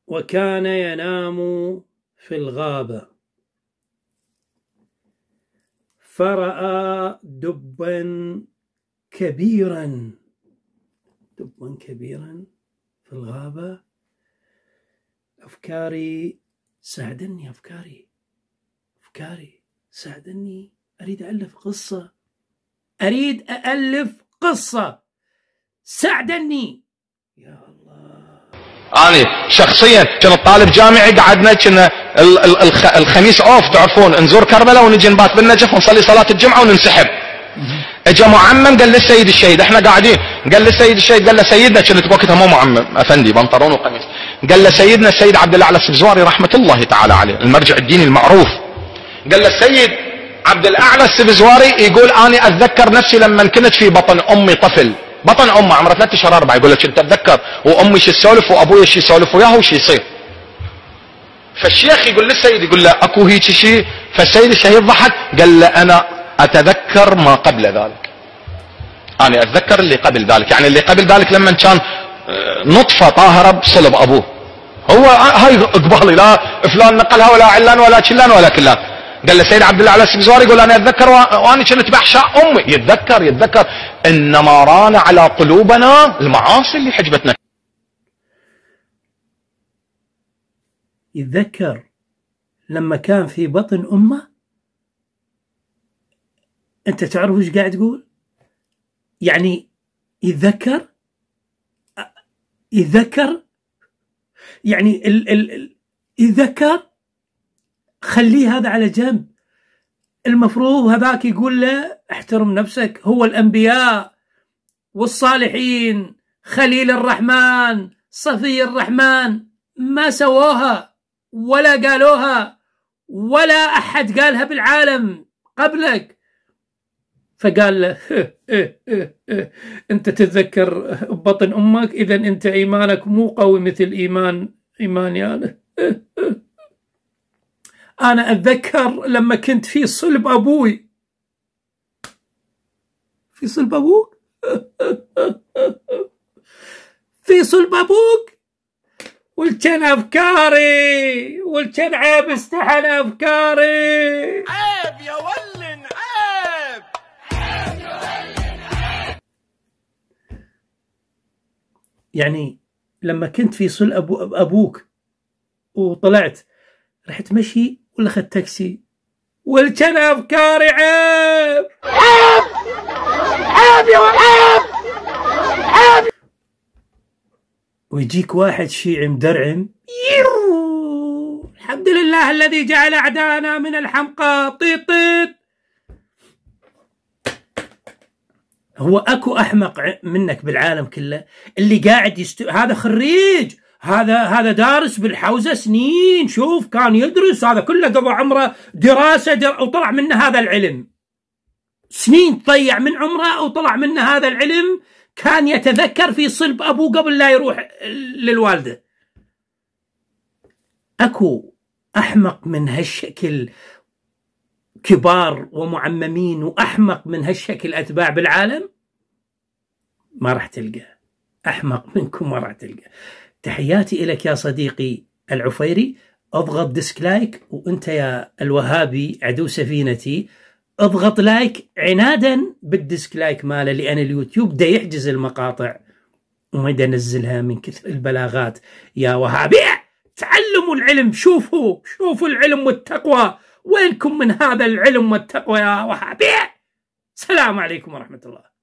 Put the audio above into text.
وكان ينام في الغابة فرأى دبا كبيرا في الغابة. أفكاري ساعدني، أفكاري ساعدني. أريد أألف قصة ساعدني يا الله. أنا شخصيا كنت طالب جامعي، قعدنا كنا الخميس اوف، تعرفون نزور كربلاء ونجي نبات بالنجف ونصلي صلاة الجمعة وننسحب. اجا معمم قال للسيد الشهيد، احنا قاعدين، قال للسيد الشهيد، قال له سيدنا، كنت بوقتها مو معمم افندي، بنطلون وقميص، قال له سيدنا السيد عبد الاعلى السبزواري رحمة الله تعالى عليه، المرجع الديني المعروف، قال له السيد عبد الاعلى السبزواري يقول اني اتذكر نفسي لما كنت في بطن امي طفل، بطن امه عمره 3 اشهر 4، يقول لك كنت اتذكر وامي شو تسولف وابوي شو يسولف وياه وش يصير. فالشيخ يقول للسيد، يقول له اكو هيك شيء؟ فالسيد الشهيد ضحك، قال له انا اتذكر ما قبل ذلك، انا اتذكر اللي قبل ذلك، يعني اللي قبل ذلك لما كان نطفه طاهره بصلب ابوه. هو هاي قبالي، لا فلان نقلها ولا علان ولا شلان ولا كلان. قال له سيد عبد الاعلى السبزواري يقول انا اتذكر وانا كنت باحشاء امي. يتذكر انما ران على قلوبنا المعاصي اللي حجبتنا. يتذكر لما كان في بطن امه. انت تعرف ايش قاعد تقول؟ يعني يتذكر يعني يتذكر. خليه هذا على جنب. المفروض هذاك يقول له احترم نفسك. هو الأنبياء والصالحين خليل الرحمن صفي الرحمن ما سووها ولا قالوها ولا أحد قالها بالعالم قبلك. فقال له أنت تتذكر بطن أمك، إذا أنت إيمانك مو قوي مثل إيماني أنا. أنا أتذكر لما كنت في صلب أبوي. في صلب أبوك؟ في صلب أبوك؟ والكن أفكاري، والكن عيب استحن أفكاري. عيب يا ولن عيب. يعني لما كنت في صلب أبوك وطلعت رحت مشي ولا أخذت تاكسي؟ والكن أفكاري عيب يا عيب. ويجيك واحد شيعي مدرعم، الحمد لله الذي جعل أعداءنا من الحمقى طيط. هو أكو أحمق منك بالعالم كله؟ اللي قاعد هذا خريج، هذا دارس بالحوزة سنين، شوف كان يدرس، هذا كله قضى عمره دراسة وطلع منه هذا العلم. سنين تضيع من عمره وطلع منه هذا العلم. كان يتذكر في صلب أبوه قبل لا يروح للوالدة. أكو أحمق من هالشكل كبار ومعممين، وأحمق من هالشكل أتباع بالعالم؟ ما راح تلقى أحمق منكم، ما راح تلقى. تحياتي إليك يا صديقي العفيري. اضغط ديسكلايك، وانت يا الوهابي عدو سفينتي اضغط لايك عنادا بالديسكلايك ماله، لأن اليوتيوب دا يحجز المقاطع وما دا ينزلها من كثر البلاغات. يا وهابي تعلموا العلم، شوفوا العلم والتقوى، وينكم من هذا العلم والتقوى يا وهابي؟ السلام عليكم ورحمة الله.